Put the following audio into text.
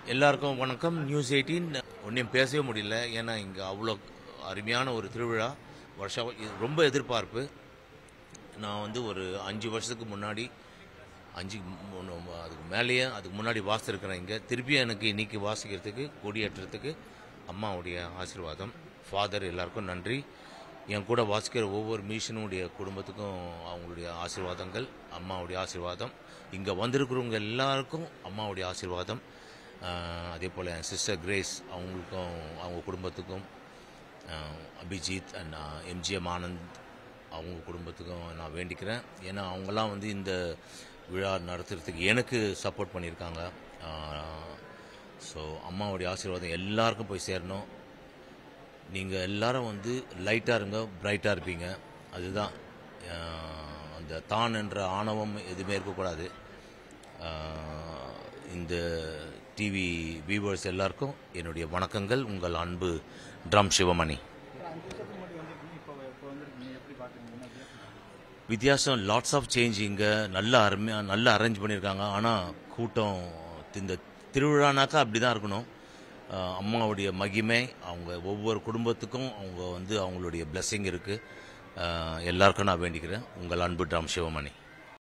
எல்லாருக்கும் வணக்கம். நியூஸ் 18 ஒன்றையும் பேசவே முடியல. ஏன்னா இங்கே அவ்வளோ அருமையான ஒரு திருவிழா. வருஷம் ரொம்ப எதிர்பார்ப்பு. நான் வந்து ஒரு 5 வருஷத்துக்கு முன்னாடி அதுக்கு மேலேயே அதுக்கு முன்னாடி வாசிச்சிருக்கிறேன். இங்கே திருப்பியும் எனக்கு இன்றைக்கி வாசிக்கிறதுக்கு கொடியேற்றத்துக்கு அம்மாவுடைய ஆசீர்வாதம், ஃபாதர் எல்லாருக்கும் நன்றி. என் கூட வாசிக்கிற ஒவ்வொரு மியூசியனுடைய குடும்பத்துக்கும் அவங்களுடைய ஆசீர்வாதங்கள், அம்மாவுடைய ஆசீர்வாதம். இங்கே வந்திருக்கிறவங்க எல்லாருக்கும் அம்மாவுடைய ஆசீர்வாதம். அதே போல் என் சிஸ்டர் கிரேஸ் அவங்களுக்கும் அவங்க குடும்பத்துக்கும், அபிஜித் அண்ட் எம்ஜிஎம் ஆனந்த் அவங்க குடும்பத்துக்கும் நான் வேண்டிக்கிறேன். ஏன்னா அவங்களாம் வந்து இந்த விழா நடத்துறதுக்கு எனக்கு சப்போர்ட் பண்ணியிருக்காங்க. ஸோ அம்மாவுடைய ஆசீர்வாதம் எல்லாருக்கும் போய் சேரணும். நீங்கள் எல்லாரும் வந்து லைட்டாக இருங்க, பிரைட்டாக இருப்பீங்க. அதுதான் அந்த தான் என்ற ஆணவம் எதுவுமே இருக்கக்கூடாது. இந்த டிவி வியூவர்ஸ் எல்லாருக்கும் என்னுடைய வணக்கங்கள். உங்கள் அன்பு ட்ரம் சிவமணி. வித்தியாசம், லாட்ஸ் ஆஃப் சேஞ்ச். இங்கே நல்ல அருமையாக நல்ல அரேஞ்ச் பண்ணியிருக்காங்க. ஆனால் கூட்டம், இந்த திருவிழானாக்கா அப்படி தான் இருக்கணும். அம்மாவுடைய மகிமை, அவங்க ஒவ்வொரு குடும்பத்துக்கும் அவங்க வந்து அவங்களுடைய பிளெஸ்ஸிங் இருக்குது. எல்லாருக்கும் நான் வேண்டிக்கிறேன். உங்கள் அன்பு ட்ரம் சிவமணி.